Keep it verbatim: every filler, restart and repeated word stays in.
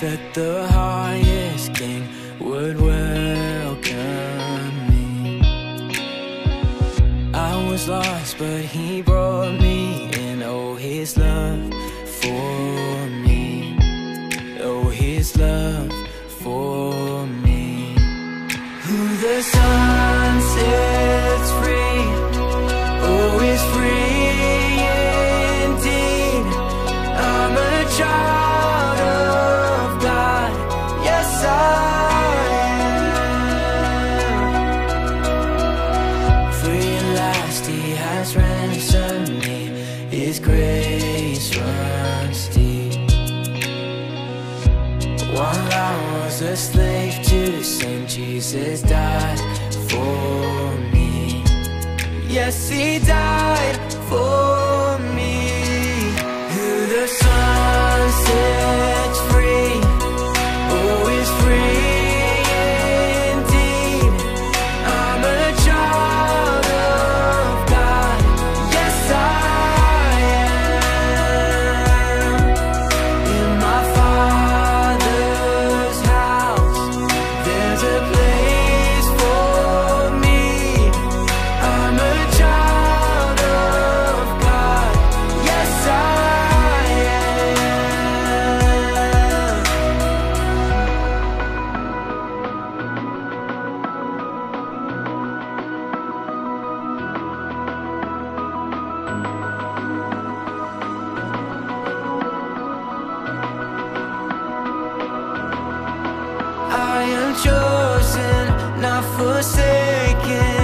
that the highest king would welcome me. I was lost, but he brought me in. Oh, his love for me. Oh, his love for me. Who the sun sets free, oh, is free indeed. I'm a child of God, yes I am. Free at last, he has ransomed me. His grace runs deep. While I was a slave to sin, Jesus died for me. Yes, he died for me. Who the Son sets free, oh, is free indeed. I'm a child of God, yes I am. In my Father's house, there's a place for me. I'm a child of God, yes I am. I am chosen, not forsaken.